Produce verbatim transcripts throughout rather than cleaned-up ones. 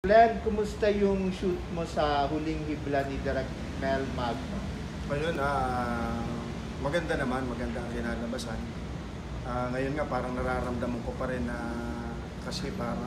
Glenn, kumusta yung shoot mo sa huling hibla ni Direk Mel Magno? Ayun, ah, maganda naman, maganda ang kinalabasan. Ah, ngayon nga parang nararamdaman ko pa rin na kasi parang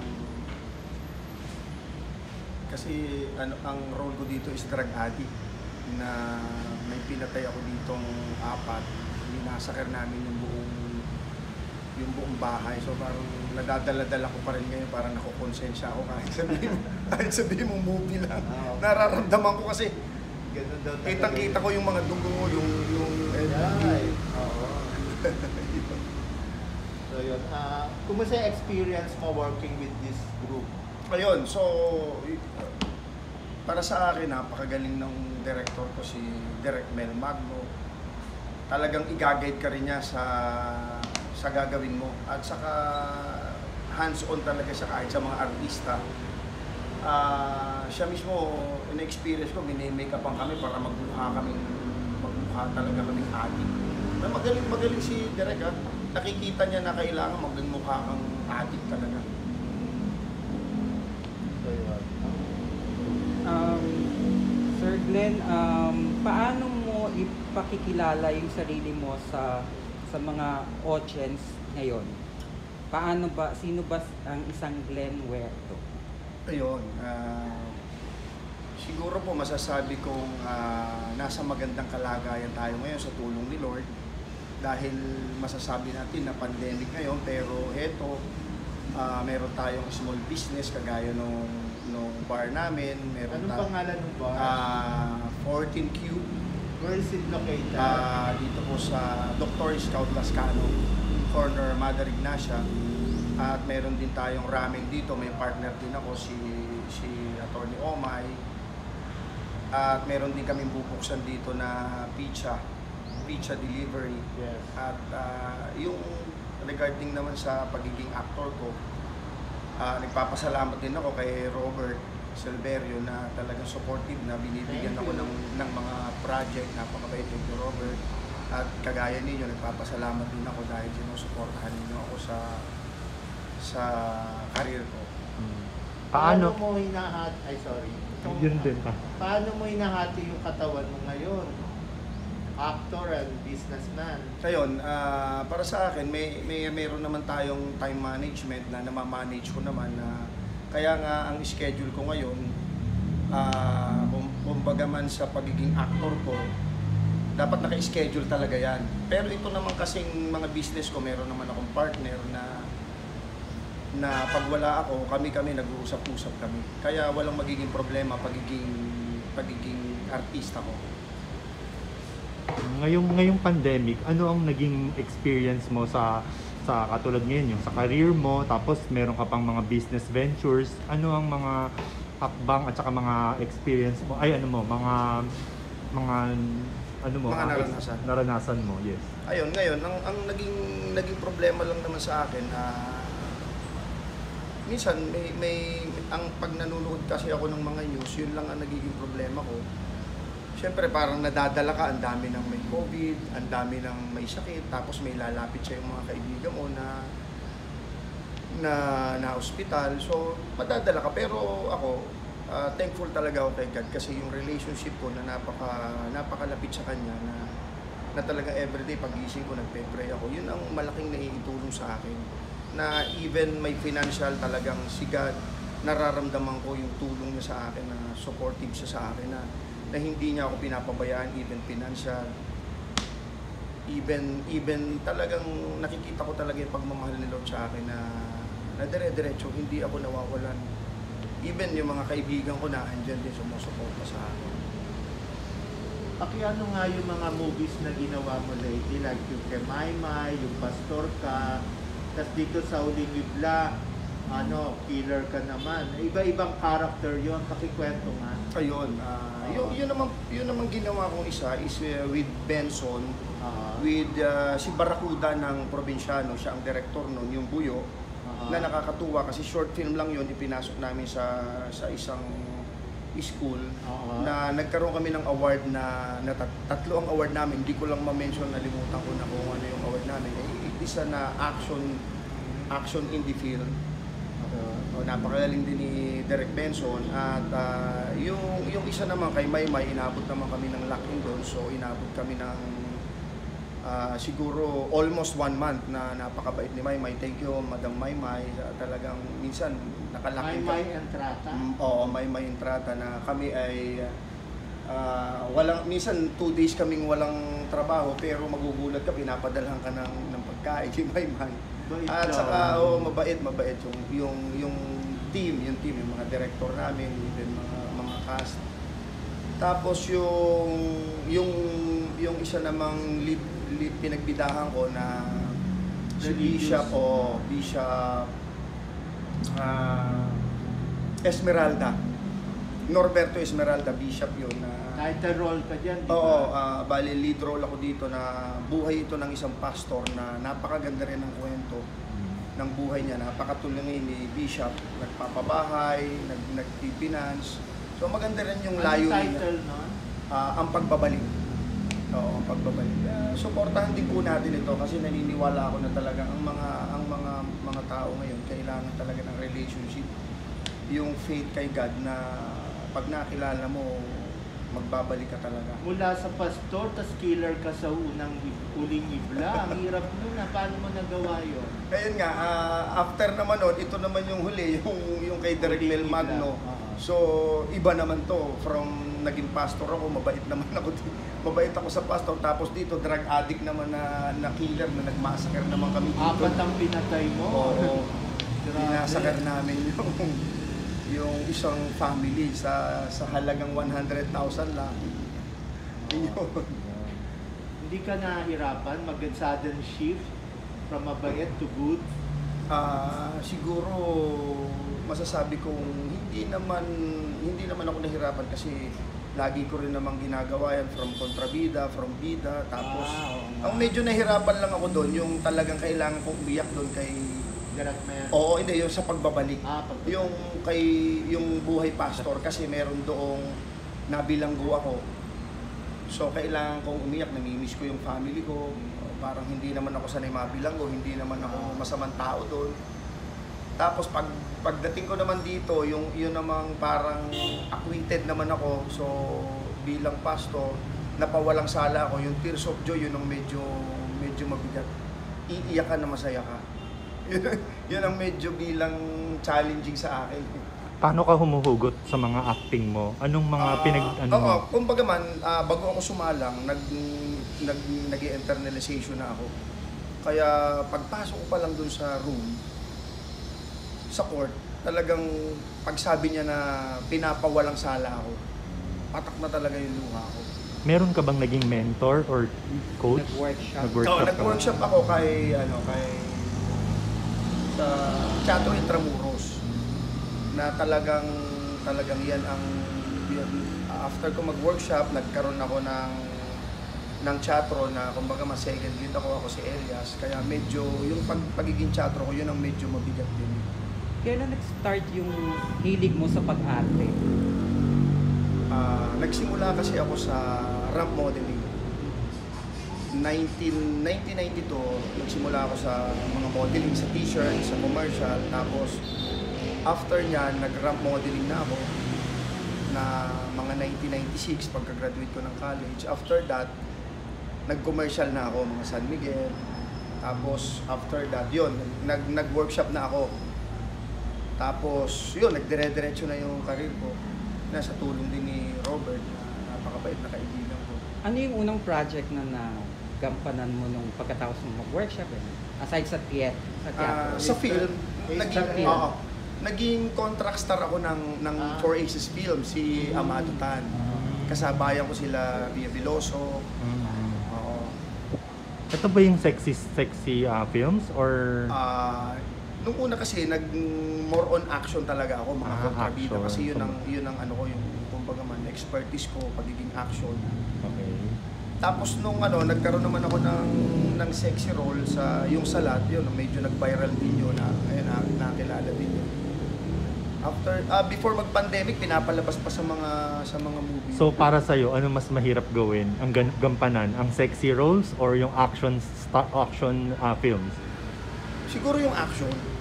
kasi ano ang role ko dito is drug addict na may pinatay ako ditong apat. Minasakar namin yung buong yung buong bahay. So parang nadadala-dala ko pa rin ngayon, parang nakukonsensya ako kahit sabihin, kahit sabihin mong movie lang. Ah, okay. Nararamdaman ko kasi Ganun daw talaga kitang-kita ko yung mga dugo, yung yung Ay, oo. So yun, ah, kumusta yung experience mo working with this group? Ayun, so para sa akin napakagaling ng director ko si Direk Mel Magno. Talagang i-guide ka rin niya sa sa gagawin mo at saka hands-on talaga siya kahit sa mga artista. Ah, siya mismo in-experience ko, mini-make upan kami para magmukha kaming magmukha talaga kaming addict. Na magaling magaling si Direk ha. Nakikita niya na kailangan magmukha kang addict talaga. So yun. Um, Sir Glenn, um, paano mo ipakikilala yung sarili mo sa sa mga audience ngayon? Paano ba, sino ba ang isang Glenn Huerto? Ayun, uh, siguro po masasabi kong uh, nasa magandang kalagayan tayo ngayon sa tulong ni Lord dahil masasabi natin na pandemic ngayon, pero eto, uh, meron tayong small business kagaya nung, nung bar namin. Meron Anong ta- pangalan ng bar? Uh, fourteen Q. Where is it located? Uh, dito po sa Doctor Scout Lascano, corner Mother Ignacia. At meron din tayong ramen dito, may partner din ako si si Attorney Omay. At meron din kaming bubuksan dito na pizza, pizza delivery. Yes. At uh, yung regarding naman sa pagiging actor ko, uh, nagpapasalamat din ako kay Robert Silverio na talagang supportive na binibigyan Thank ako you. ng, ng mga project. Napakabait ni Robert. At kagaya ninyo, nagpapasalamat din ako dahil sinusuportahan ninyo ako sa sa career ko. Paano Paano? mo hinahati, ay sorry. Itong- Yun din pa. Paano mo hinahati yung katawan mo ngayon? Actor and businessman. Ngayon, ah, para sa akin, may, may meron naman tayong time management na namamanage ko naman na kaya nga ang schedule ko ngayon, ah, kung, kumbaga man sa pagiging actor ko, dapat naka-schedule talaga yan. Pero ito naman kasing mga business ko, meron naman akong partner na na pag wala ako, kami-kami nag-uusap-usap kami. Kaya walang magiging problema pagiging pagiging artista ko. Ngayong ngayong pandemic, ano ang naging experience mo sa sa katulad ngayon yung sa career mo, tapos meron ka pang mga business ventures, ano ang mga hakbang at saka mga experience mo, ay ano mo, mga mga ano mo, Mga ah, naranasan. naranasan mo, yes. Ayun, ngayon, ang, ang naging naging problema lang naman sa akin, ah, minsan may, may ang pag nanonood kasi ako ng mga news, yun lang ang nagiging problema ko. Siyempre parang nadadala ka, ang dami ng may COVID, ang dami ng may sakit, tapos may lalapit sa yung mga kaibigan mo na na na ospital. So madadala ka, pero ako ah, thankful talaga ako kay God kasi yung relationship ko na napaka napakalapit sa kanya na na talaga everyday pagising ko nagpe-pray ako. Yun ang malaking naiitulong sa akin. Na even may financial talagang si God, nararamdaman ko yung tulong niya sa akin, na supportive siya sa akin, na, na hindi niya ako pinapabayaan, even financial, even even talagang nakikita ko talaga yung pagmamahal ni Lord sa akin na, na dire-diretso, hindi ako nawawalan. Even yung mga kaibigan ko na andyan din sumusuporta sa akin. Pakiano nga yung mga movies na ginawa mo lately, like yung Kemaymay, yung Pastor Ka, tas dito sa Huling Hibla, ano, killer ka naman. Iba-ibang character yon, pakikwento nga. Ayun, ah, yun, yun naman yun naman ginawa kong isa is uh, with Benson, Ah, with uh, si Barracuda ng Probinsyano, siya ang director nun, yung Buyo, ah, na nakakatuwa kasi short film lang yun, ipinasok namin sa sa isang school ah, na nagkaroon kami ng award na, na tat- tatlo ang award namin, hindi ko lang ma-mention, nalimutan ko na kung ano yung award namin. Eh, isa na action action indie film. O, napakagaling din ni Derek Benson at ah, yung yung isa naman kay Maymay, inabot naman kami ng lock-in doon. So inabot kami ng ah, siguro almost one month na napakabait ni Maymay. Thank you Madam Maymay. Ah, talagang minsan May nakalaking may entrata. Mm, oo, Maymay Entrata na kami ay ah, walang minsan two days kaming walang trabaho pero magugulat ka, pinapadalhan ka ng ng pagkain ni Maymay. Bait At daw. saka oh, mabait, mabait yung yung yung team, yung team, yung mga director namin, even mga mga cast. Tapos yung yung yung isa namang lead, lead pinagbidahan ko na si Religious. Bishop o Bishop ah, Esmeralda. Norberto Esmeralda, Bishop yun na Title role ka dyan, di ba? Oo, ah, bali lead role ako dito na buhay ito ng isang pastor na napakaganda rin ng kwento ng buhay niya. Napakatulungin ni Bishop, nagpapabahay, nag nagpipinance. So maganda rin yung Anong layunin niya. title nun? Ah, ang pagbabalik. Oo, ang pagbabalik. Uh, suportahan din po natin ito kasi naniniwala ako na talaga ang mga ang mga mga tao ngayon kailangan talaga ng relationship. Yung faith kay God na pag nakilala mo, magbabalik ka talaga. Mula sa pastor, tas killer ka sa unang uling ibla. Ang hirap nun na. Paano mo nagawa yun? Ngayon nga, ah, after naman nun, ito naman yung huli, yung, yung kay Derek Huling Mel ibla. Magno. Oo. So, iba naman to. From naging pastor ako, mabait naman ako. Mabait ako sa pastor. Tapos dito, drug addict naman na, na killer na nagmassacre naman kami dito. Apat ang pinatay mo. Oo. Grabe. Dinasakar namin yung yung isang family sa sa halagang one hundred thousand lang. Yun. Hindi ka nahihirapan mag-sudden shift from mabait to good? Ah, siguro masasabi kong hindi naman hindi naman ako nahirapan kasi lagi ko rin namang ginagawa yan from kontrabida, from bida, tapos Ah, oo nga. ang medyo nahirapan lang ako doon yung talagang kailangan kong umiyak doon kay Garat mo yan? Oo, hindi yung sa pagbabalik. Ah, pagbabalik. Yung kay yung buhay pastor kasi meron doong nabilanggo ako. So kailangan kong umiyak, namimiss ko yung family ko. Parang hindi naman ako sanay mabilanggo, hindi naman ako masamang tao doon. Tapos pag pagdating ko naman dito, yung yun namang parang acquitted naman ako. So bilang pastor, napawalang sala ako. Yung tears of joy, yun ang medyo medyo mabigat. Iiyak ka na masaya ka. Yun, yun ang medyo bilang challenging sa akin. Paano ka humuhugot sa mga acting mo? Anong mga Ah, pinag ano oo, mo? kumbaga man, ah, bago ako sumalang, nag nag nag-internalization na ako. Kaya pagpasok ko pa lang dun sa room sa court, talagang pagsabi niya na pinapawalang sala ako, patak na talaga yung luha ko. Meron ka bang naging mentor or coach? Nag-workshop. Nag-workshop So, ka ba? nag-workshop ako kay ano kay sa Teatro Intramuros na talagang talagang yan ang yan, after ko mag-workshop, nagkaroon ako ng ng teatro na kumbaga mas second lead ako ako si Elias, kaya medyo yung pag, pagiging teatro ko yun ang medyo mabigat din. Kailan nag-start yung hilig mo sa pag-arte? Ah, nagsimula kasi ako sa ramp modeling. nineteen ninety-two, nagsimula ako sa mga modeling sa t-shirt, sa commercial. Tapos, after niyan, nag-ramp modeling na ako na mga nineteen ninety-six, pagka-graduate ko ng college. After that, nag-commercial na ako, mga San Miguel. Tapos, after that, yun, nag, nag-workshop na ako. Tapos, yun, nagdire-diretso na yung career ko. Nasa tulong din ni Robert, na napakabait na kaibigan ko. Ano yung unang project na nagampanan mo nung pagkatapos mo mag-workshop? Eh? Aside sa theater, sa Ah, teatro. sa film, Ace naging, Film. oo, naging contract star ako ng, ng Ah. Four Aces Film, si Amado Tan. Kasabayan ko sila Via Veloso. Mm. Oo. Ito ba yung sexy sexy ah, films or Ah, nung una kasi nag more on action talaga ako, mga Ah, kontrabida action. kasi yun ang yun ang ano ko, yung kumbaga man expertise ko pagiging action. okay. Tapos nung ano, nagkaroon naman ako ng ng sexy role sa yung Salat, yun, medyo nag-viral din yun, na ayun, na, nakilala din yun. After ah, before mag-pandemic, pinapalabas pa sa mga sa mga movie. So para sa ano mas mahirap gawin? Ang gan- gampanan, ang sexy roles or yung action sta- action ah, films? Siguro yung action.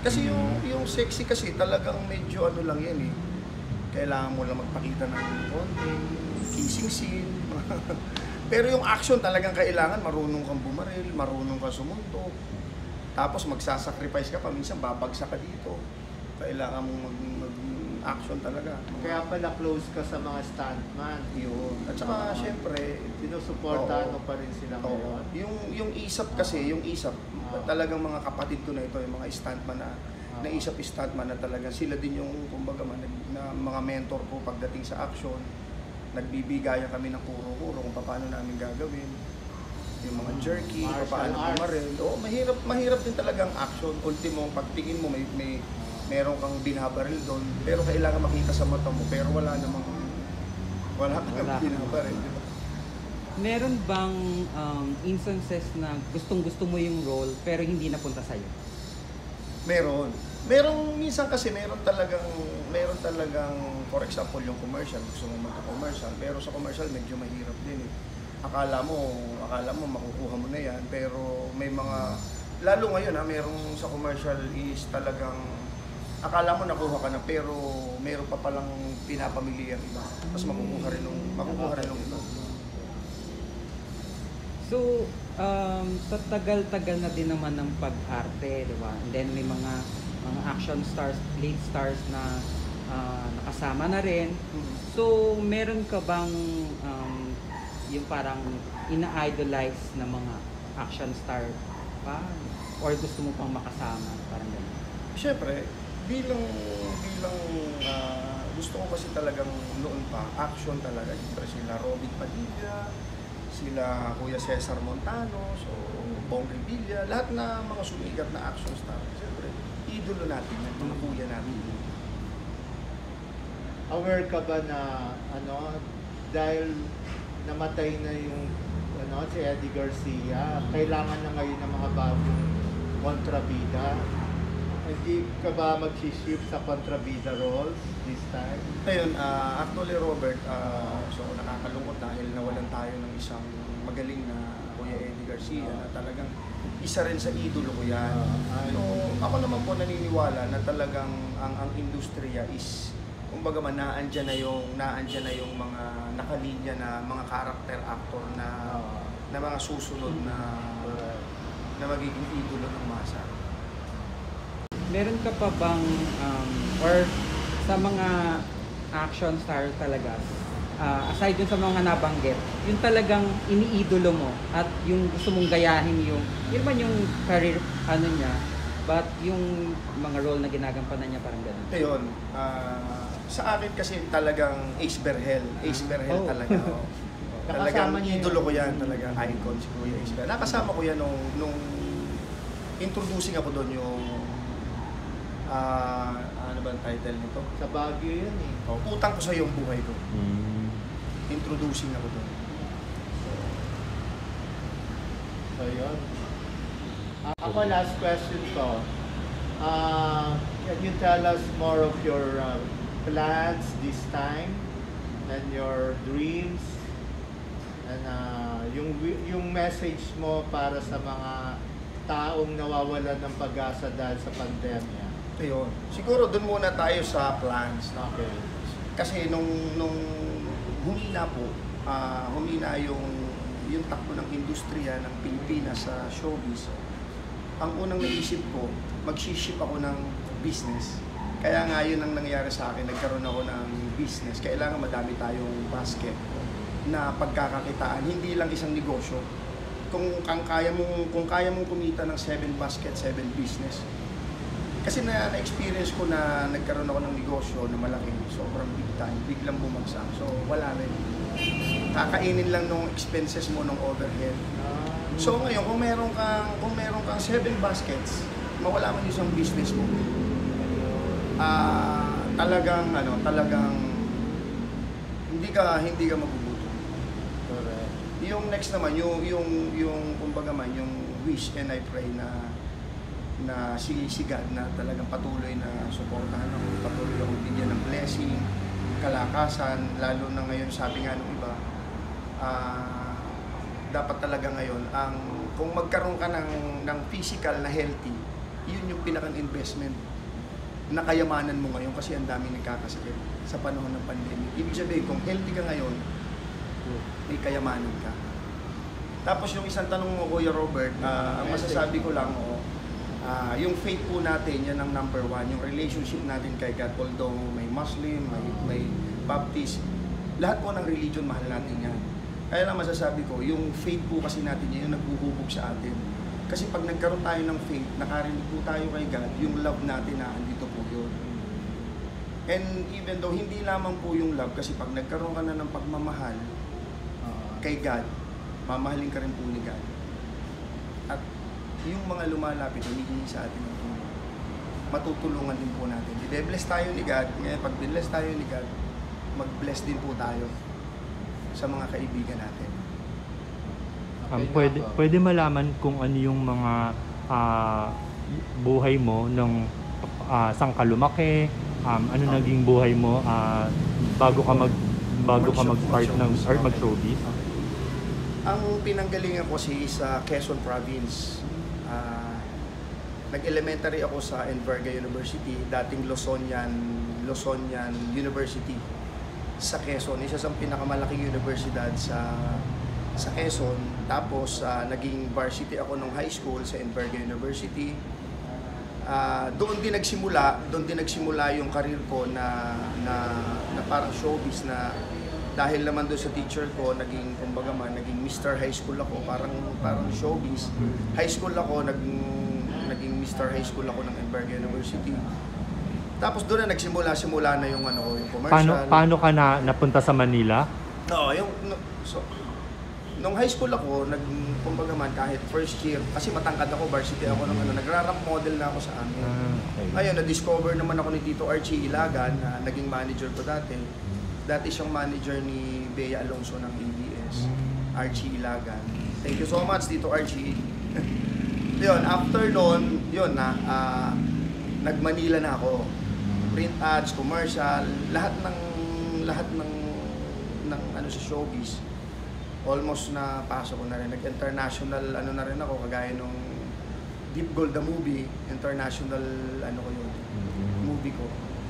Kasi yung, yung sexy kasi talagang medyo ano lang yan eh. Kailangan mo lang magpakita ng konting kissing scene. Pero yung action talagang kailangan marunong kang bumaril, marunong kang sumuntok. Tapos magsasacrifice ka pa, minsan babagsak ka dito. Kailangan mong mag, mag-action talaga. Kaya pala close ka sa mga stuntman. Yun. At saka Oo. syempre, Sinusuportahan Oo. mo pa rin sila oo, ngayon. yung, yung isap kasi, yung isap, Oo. talagang mga kapatid ko na ito, yung mga stuntman na, Oo. na isap stuntman na talagang sila din yung, kumbaga man, na mga mentor ko pagdating sa action. Nagbibigayan kami ng kuro-kuro kung paano namin gagawin. Yung mga jerky, Martial paano arts. pumaril. Oo, mahirap, mahirap din talagang action. Ultimo, pagtingin mo, may, may meron kang binabaril doon, pero kailangan makita sa mata mo, pero wala namang, wala kang Wala. binabaril, di ba? Meron bang um, instances na gustong-gusto mo yung role pero hindi napunta sa'yo? Meron. Merong minsan kasi meron talagang meron talagang for example yung commercial, gusto mo magka-commercial, pero sa commercial medyo mahirap din eh. Akala mo, akala mo makukuha mo na yan, pero may mga lalo ngayon ha, merong sa commercial is talagang akala mo nakuha ka na pero meron pa palang pinapamili ang iba. Tapos makukuha rin nung makukuha rin nung iba. So, um, sa tagal-tagal na din naman ng pag-arte, di ba? And then may mga mga action stars, lead stars na ah, nakasama na rin. So, meron ka bang um, yung parang ina-idolize na mga action star pa? Or gusto mo pang makasama? Parang gano'n. Siyempre, bilang bilang ah, gusto ko kasi talagang noon pa, action talaga. Siyempre sila Robin Padilla, sila Kuya Cesar Montano, so Bong Revilla, lahat na mga sumigat na action star. Siyempre, idolo natin yan, mga kuya natin. Aware ka ba na ano dahil namatay na yung ano si Eddie Garcia, kailangan na ngayon ng mga bagong kontrabida? Hindi ka ba mag-shift sa kontrabida roles this time? Ayun, ah, actually Robert, ah, so nakakalungkot dahil nawalan tayo ng isang magaling na Kuya Eddie Garcia na talagang isa rin sa idolo ko yan. Ah, ay. So ako naman po naniniwala na talagang ang ang industriya is kumbaga man naandyan na yung naandyan na yung mga nakalinya na mga character actor na Ah, na mga susunod na na magiging idolo ng masa. Meron ka pa bang, um, or sa mga action star talaga, ah, aside dun sa mga nabanggit, yung talagang iniidolo mo at yung gusto mong gayahin yung, yun man yung career, ano niya, but yung mga role na ginagampanan niya parang gano'n. Ayun, ah, sa akin kasi talagang Ace Berhel. Ace Berhel Oh. talaga. Oh. Talagang Nakasama niya idolo yun. ko yan, talagang icon si Kuya Ace Berhel. Nakasama ko yan nung, nung introducing ako doon yung ah, ano ba ang title nito? sa Baguio yun eh. Oh, utang ko sa iyong buhay ko. Mm. Introducing ako doon. So yun. Ah, ako last question ko. Ah, can you tell us more of your uh, plans this time and your dreams and uh, yung wi- yung message mo para sa mga taong nawawalan ng pag-asa dahil sa pandemya? Ayun. Siguro doon muna tayo sa plans. No? Okay. Kasi nung nung humina po, ah, humina yung yung takbo ng industriya ng Pilipinas sa showbiz. Ang unang naisip ko, mag-ship ako ng business. Kaya nga yun ang nangyari sa akin, nagkaroon ako ng business. Kailangan madami tayong basket na pagkakakitaan, hindi lang isang negosyo. Kung, kung kaya mong kung kaya mong kumita ng seven basket, seven business. Kasi na na-experience ko na nagkaroon ako ng negosyo na malaki, sobrang big time, biglang bumagsak. So wala rin. Kakainin lang nung expenses mo ng overhead. So ngayon, kung meron kang kung meron kang seven baskets, mawala man isang business mo. Ah, talagang ano, talagang hindi ka hindi ka magugutom. Correct. Yung next naman, yung yung yung kumbaga man yung wish and I pray na na si, si God na talagang patuloy na suportahan ako, patuloy akong bigyan ng blessing, kalakasan, lalo na ngayon sabi nga ng iba, ah, dapat talaga ngayon, ang kung magkaroon ka ng, ng physical na healthy, yun yung pinaka-investment na kayamanan mo ngayon kasi ang dami nagkakasakit sa panahon ng pandemic. Ibig sabihin, kung healthy ka ngayon, may kayamanan ka. Tapos yung isang tanong mo, Kuya Robert, uh, ang masasabi ko lang, oh, uh, yung faith po natin, yan ang number one. Yung relationship natin kay God, although may Muslim, may, may Baptist, lahat po ng religion, mahal natin yan. Kaya lang masasabi ko, yung faith po kasi natin, yan yung nagbuhubog sa atin. Kasi pag nagkaroon tayo ng faith, nakarinig po tayo kay God, yung love natin na andito po yun. And even though hindi lamang po yung love, kasi pag nagkaroon ka na ng pagmamahal uh, kay God, mamahalin ka rin po ni God. At yung mga lumalapit, humihingi sa atin ng tulong. Matutulungan din po natin. I-bless tayo ni God. Ngayon, pag bless tayo ni God, mag-bless din po tayo sa mga kaibigan natin. Um, pwede, pwede malaman kung ano yung mga uh, buhay mo nung uh, saan ka lumaki, um, ano naging buhay mo uh, bago ka mag bago ka mag-start ng or mag-showbiz. Ang pinanggalingan ko si sa Quezon Province. Uh, nag-elementary ako sa Enverga University, dating Luzonian, Luzonian University sa Quezon. Isa sa pinakamalaking universidad sa sa Quezon. Tapos uh, naging varsity ako nung high school sa Enverga University. Uh, doon din nagsimula, doon din nagsimula yung career ko na na, na parang showbiz na dahil naman doon sa teacher ko, naging, kumbaga man, naging Mister High School ako, parang parang showbiz. High school ako, naging, naging Mister High School ako ng Enverga University. Tapos doon na nagsimula-simula na yung ano, yung commercial. Paano paano ka na napunta sa Manila? No, yung no, so nung high school ako, nag kumbaga man kahit first year kasi matangkad ako, varsity ako ng ano, nagra-ramp model na ako sa amin. Ah, okay. Ayun, na-discover naman ako ni Tito Archie Ilagan na naging manager ko dati. Dati siyang manager ni Bea Alonso ng A B S, Archie Ilagan. Thank you so much, Tito Archie. Yun, after noon, yun na, uh, nag-Manila na ako. Print ads, commercial, lahat ng lahat ng ng ano sa showbiz. Almost na pasok ko na rin. Nag-international ano na rin ako, kagaya nung Deep Gold the movie, international ano ko yun, movie ko.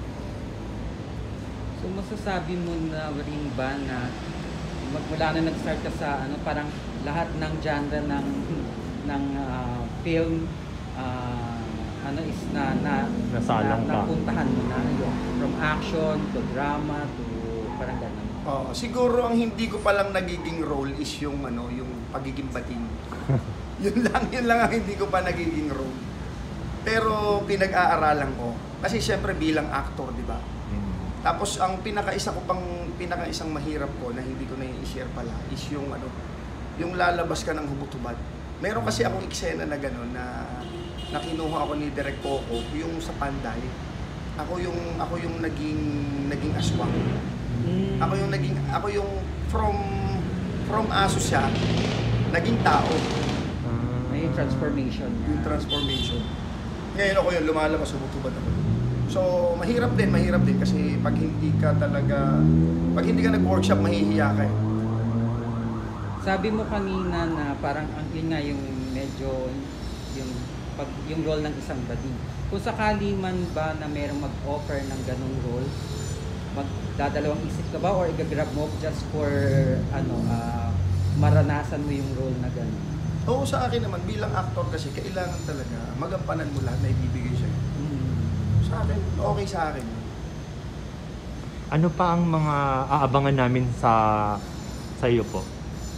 So masasabi mo na rin ba na magmula na nag-start ka sa ano, parang lahat ng genre ng ng uh, film uh, ano is na na Nasalang na, ka. napuntahan mo na yung from action to drama to parang ganun. Oh, siguro ang hindi ko palang nagiging role is yung ano, yung pagiging bating. Yun lang, yun lang ang hindi ko pa nagiging role. Pero pinag-aaralan ko kasi syempre bilang actor, di ba? Tapos ang pinakaisa ko pang pinakaisang mahirap ko na hindi ko na i-share pala is yung ano, yung lalabas ka ng hubot-hubad. Meron kasi akong eksena na gano'n na nakinuha ako ni Direk Coco, yung sa Panday. Ako yung ako yung naging naging aswang. Mm. Ako yung naging ako yung from from aso siya naging tao. May transformation niya. Yung transformation. Ngayon ako yung lumalabas hubot-hubad ako. So, mahirap din, mahirap din kasi pag hindi ka talaga, pag hindi ka nag-workshop, mahihiya ka eh. Sabi mo kanina na parang ang yun nga yung medyo yung pag yung role ng isang bading. Kung sakali man ba na merong mag-offer ng ganung role, magdadalawang isip ka ba or i-grab mo just for ano uh, maranasan mo yung role na gano'n? Oo, sa akin naman, bilang actor kasi, kailangan talaga magampanan mo lahat na ibibigay sa'yo. Mm. Sa akin, okay sa akin. Ano pa ang mga aabangan namin sa sa iyo po?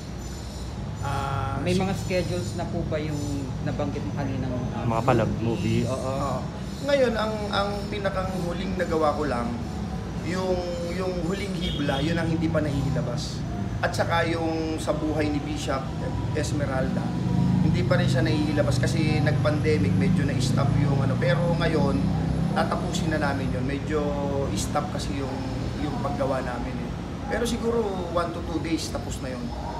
Ah, May si- mga schedules na po ba yung nabanggit mo kanina ng uh, Mga palab movies? Oo. Oo. Ngayon, ang ang pinakang huling nagawa ko lang, yung yung huling hibla, yun ang hindi pa nahihilabas. At saka yung sa buhay ni Bishop Esmeralda, hindi pa rin siya nahihilabas kasi nag-pandemic, medyo na-stop yung ano. Pero ngayon, tatapusin na namin yun. Medyo stop kasi yung yung paggawa namin eh. Pero siguro one to two days tapos na yun.